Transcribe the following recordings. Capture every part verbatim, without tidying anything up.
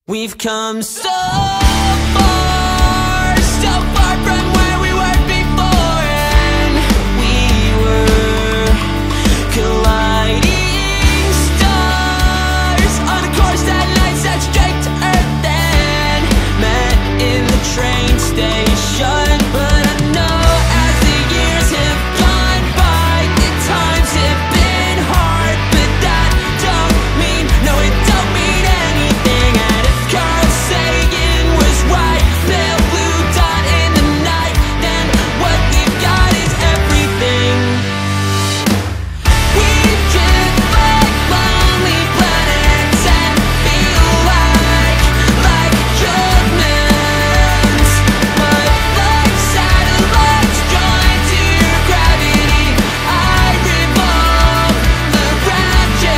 We've come so far, so far from where we were before, and we were colliding stars on a course that lights out straight to Earth, and met in the train station. But I know as the years have gone by, the times have been hard, but that don't mean, no it don't mean anything. And if Carl Sagan was right, pale blue dot in the night, then what we've got is everything. We drift like lonely planets and feel like, like humans, but like satellites drawn to your gravity, I revolve around you.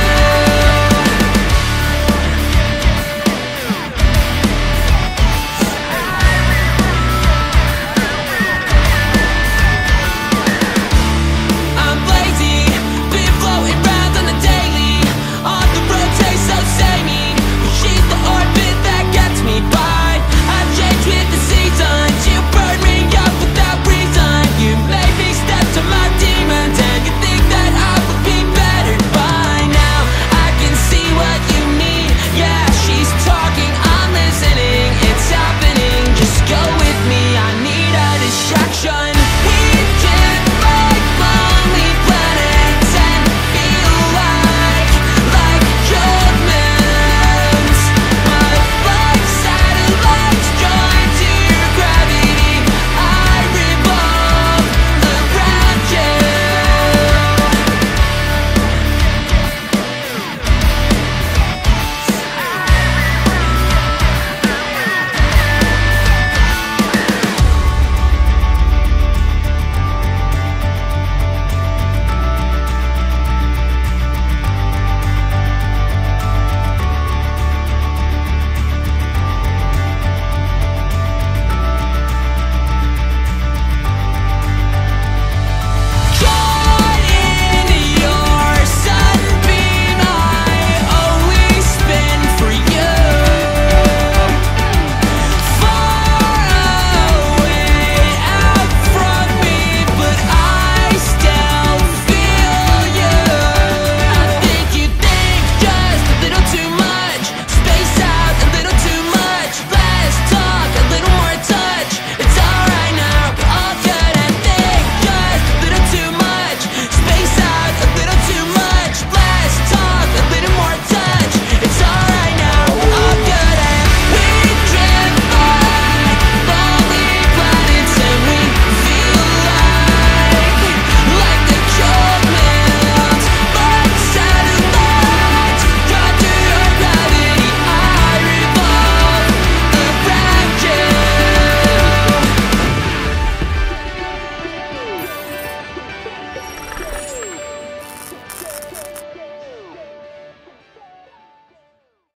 I'm lazy, been floating round on the daily, on the road tastes so samey, but she's the orbit that gets me by. I've changed with the seasons, you burn me up without reason, you made me step to my demons, and you think that I would be better by now. I can see what you mean, yeah, she's talking,